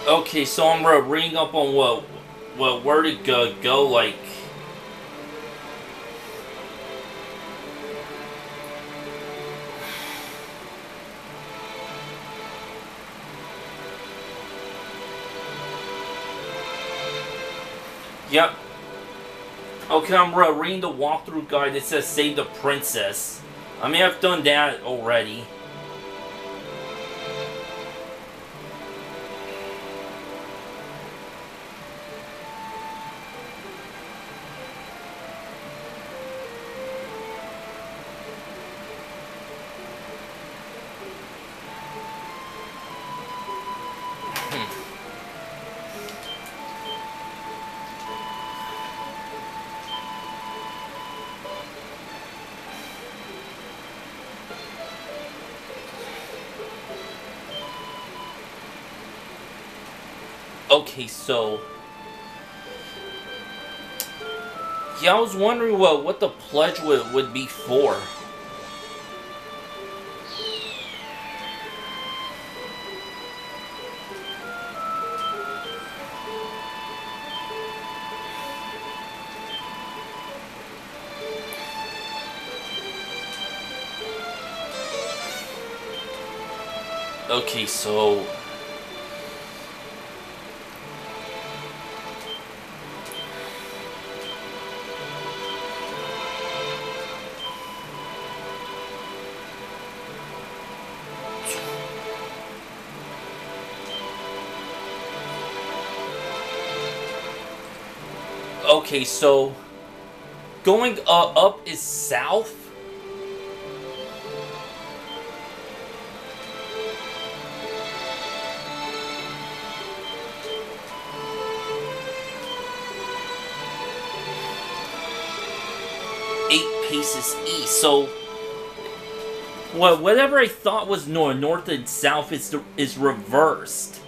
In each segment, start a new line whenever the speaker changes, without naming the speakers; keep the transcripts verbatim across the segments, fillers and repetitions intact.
Okay, so I'm uh, reading up on what, what where to go, go like. Yep. Okay, I'm uh, reading the walkthrough guide. It says save the princess. I mean, I've done that already. Okay, so yeah, I was wondering what what the pledge would would be for. Okay, so okay, so going uh, up is south. Eight paces east. So, well, whatever I thought was north, north and south is is reversed.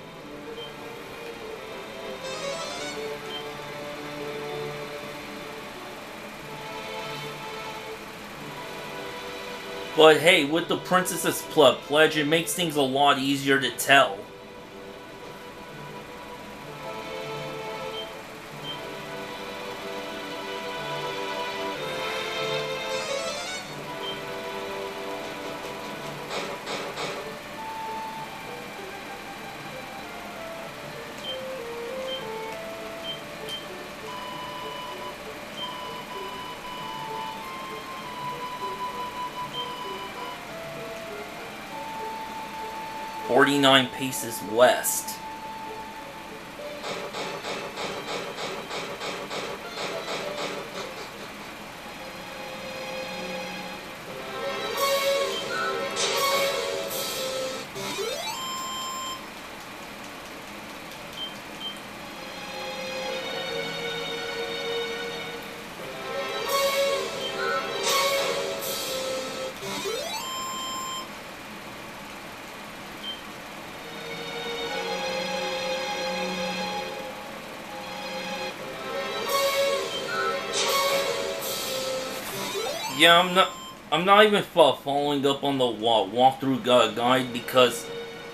But hey, with the princess's pl pledge, it makes things a lot easier to tell. forty-nine paces west. Yeah, I'm not. I'm not even following up on the walk walkthrough gu guide because.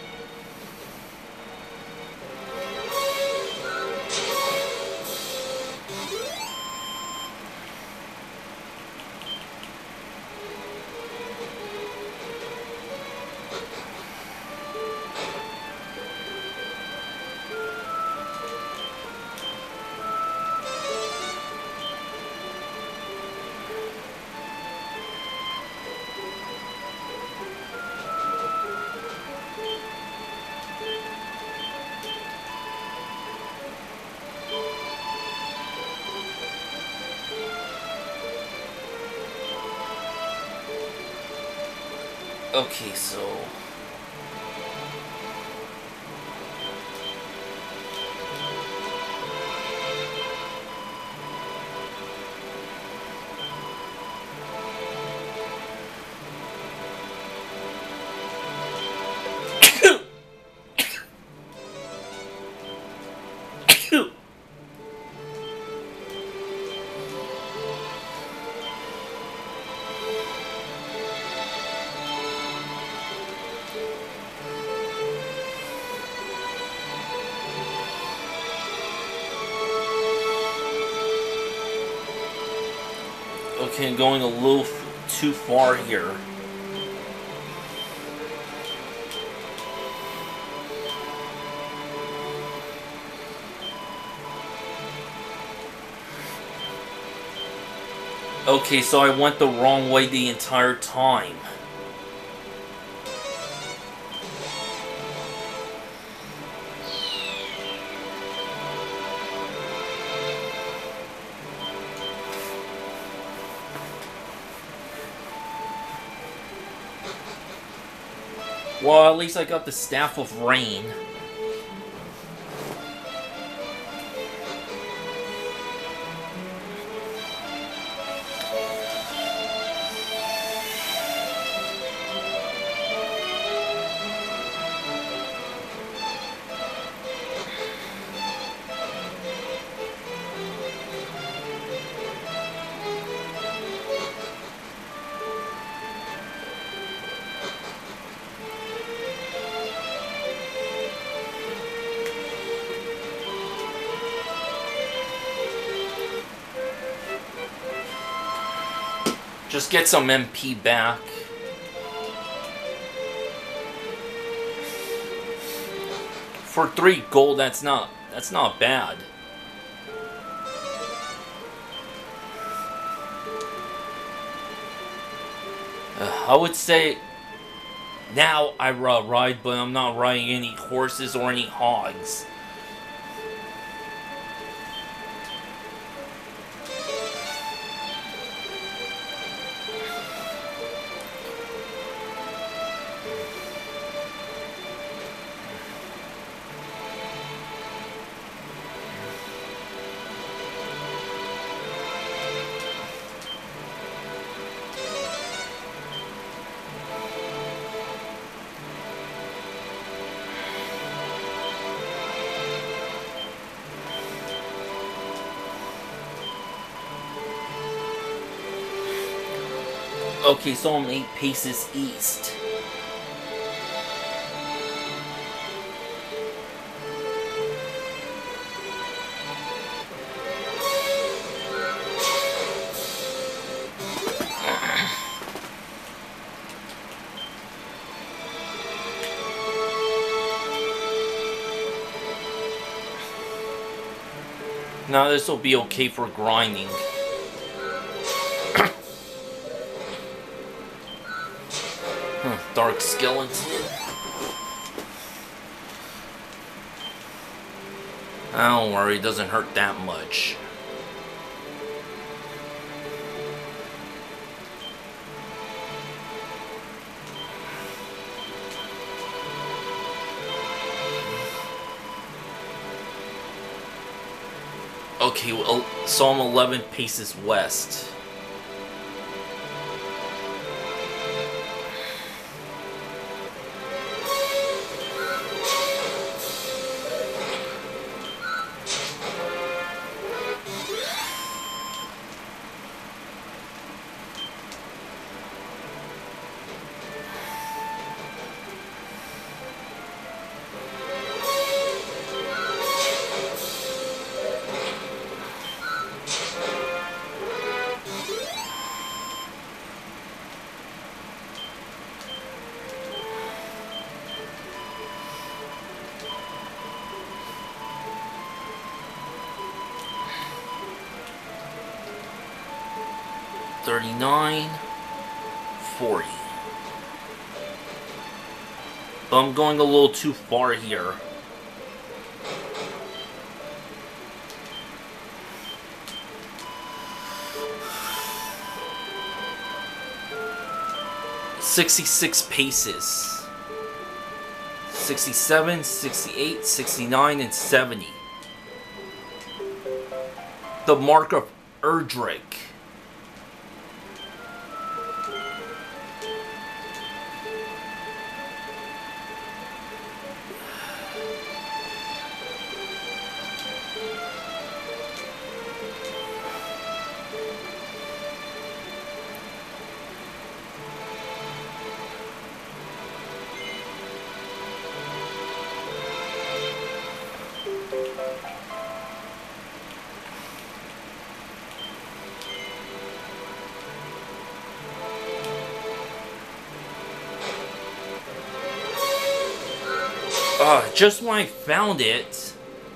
Okay, so. Okay, I'm going a little too far here. Okay, so I went the wrong way the entire time. Well, at least I got the Staff of Rain. Just get some M P back. For three gold, that's not that's not bad. Uh, I would say now I uh, ride, but I'm not riding any horses or any hogs. Okay, so I'm eight paces east. Now this will be okay for grinding. Dark skeleton. Don't worry, it doesn't hurt that much. Okay, well, so I'm eleven paces west. thirty-nine, forty. But I'm going a little too far here. sixty-six paces. sixty-seven, sixty-eight, sixty-nine, and seventy. The mark of Erdrick. Uh, just when I found it.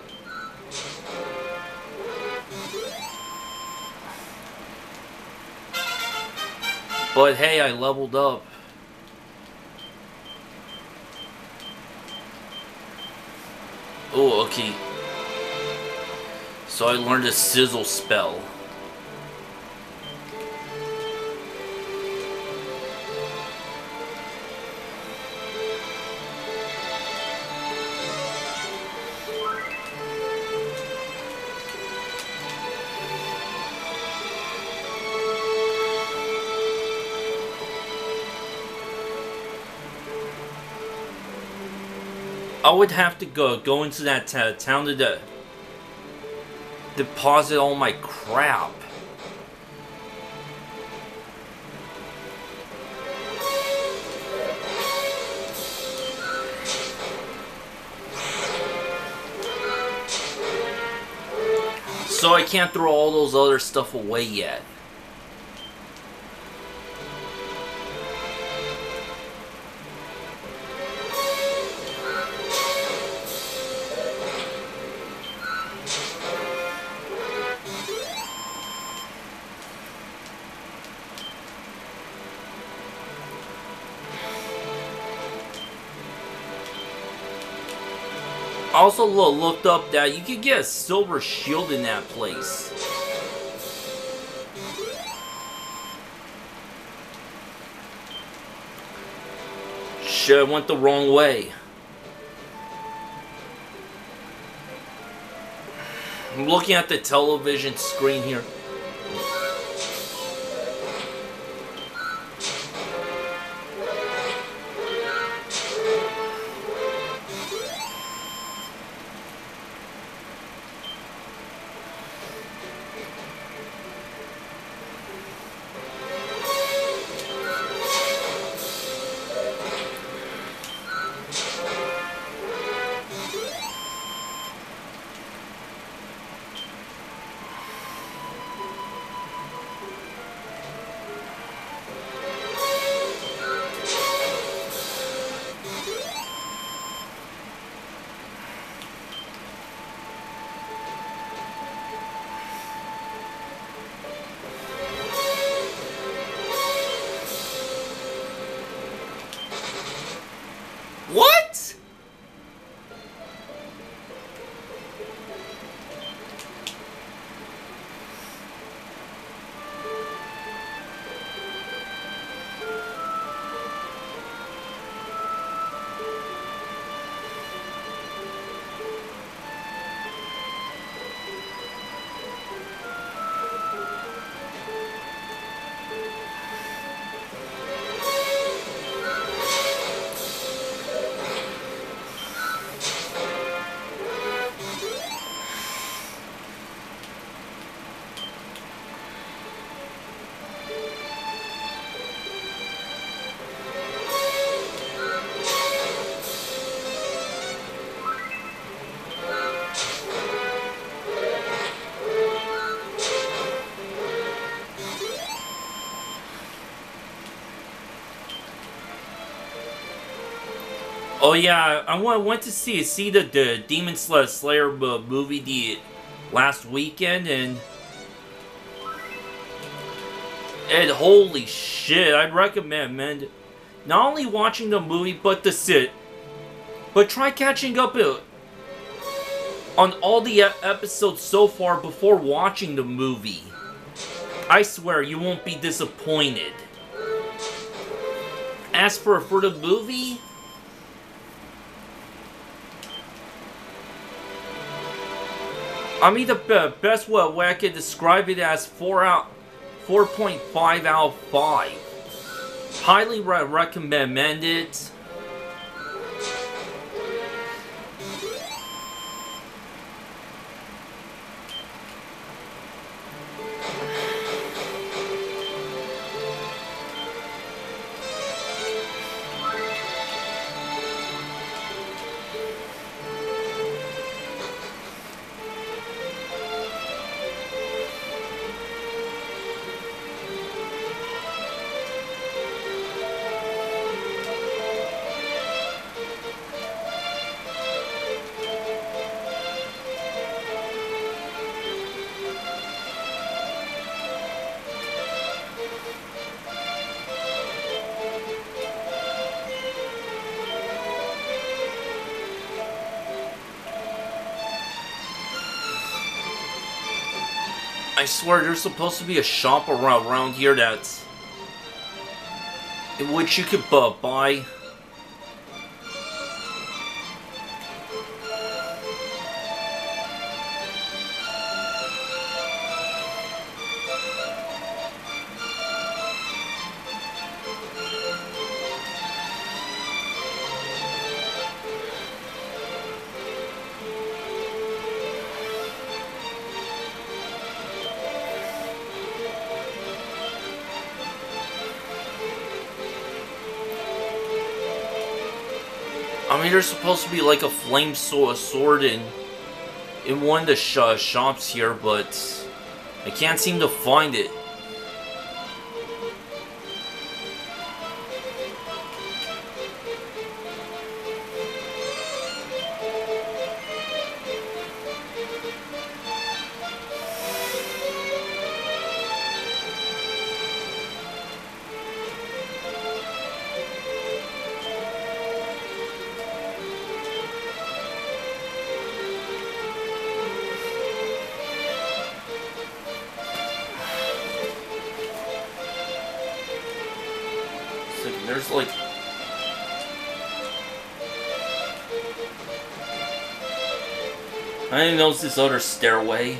But hey, I leveled up. Oh, okay. So I learned a sizzle spell. I would have to go go into that town to de deposit all my crap. So I can't throw all those other stuff away yet. I also looked up that you could get a silver shield in that place. Shit, I went the wrong way. I'm looking at the television screen here. What? Oh yeah, I went to see see the, the Demon Slayer movie the last weekend, and and holy shit, I'd recommend, man, not only watching the movie but the sit, but try catching up on all the episodes so far before watching the movie. I swear you won't be disappointed. As for for the movie, I mean, the best way I could describe it as four out, four point five out of five. Highly re recommend it. I swear there's supposed to be a shop around, around here that's... in which you could uh, buy... I mean, there's supposed to be like a flame sword in in one of the sh shops here, but I can't seem to find it. There's like... I didn't notice this other stairway.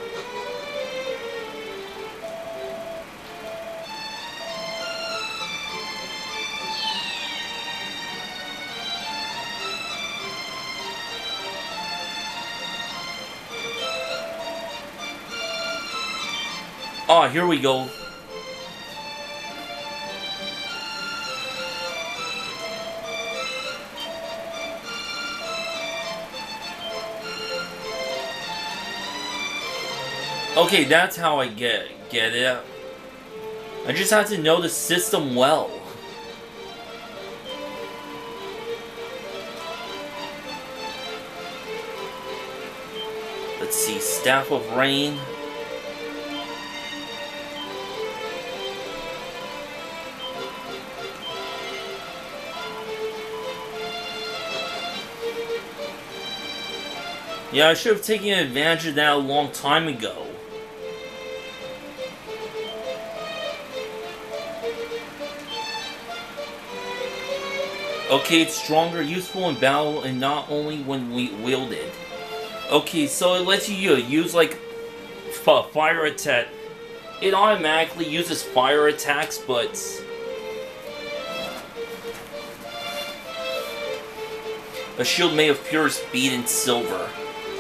Ah, here we go. Okay, that's how I get get it. I just have to know the system well. Let's see, Staff of Rain. Yeah, I should have taken advantage of that a long time ago. Okay, it's stronger, useful in battle, and not only when we wield it. Okay, so it lets you use, like, fire attack. It automatically uses fire attacks, but... a shield made of pure speed and silver.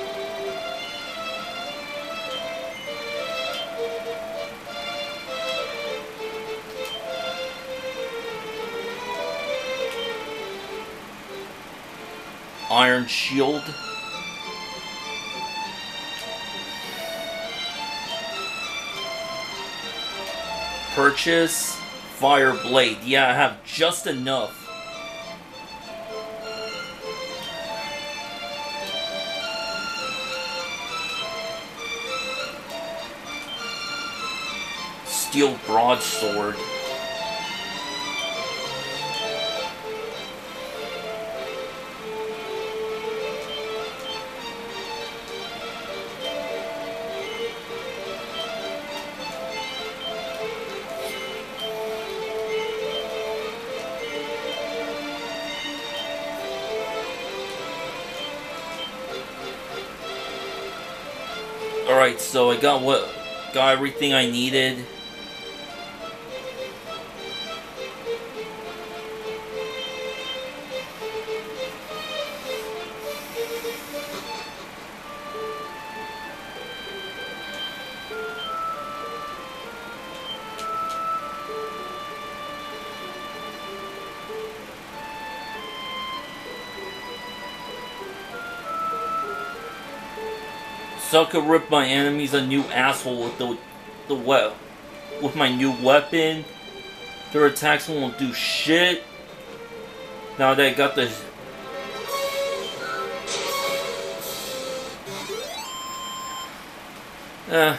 Iron shield. Purchase fire blade. Yeah, I have just enough. Steel broadsword. Alright, so I got what got everything I needed. So I could rip my enemies a new asshole with the the we with my new weapon. Their attacks won't do shit. Now that I got the uh,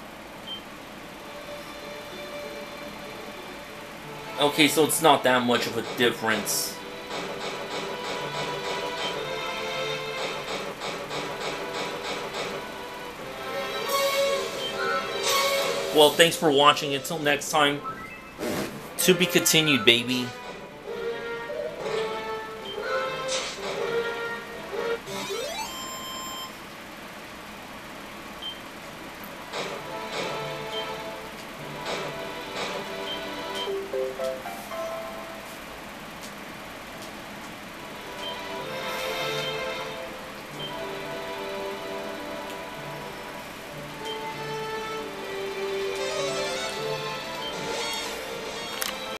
okay, so it's not that much of a difference. well, thanks for watching. Until next time, to be continued, baby.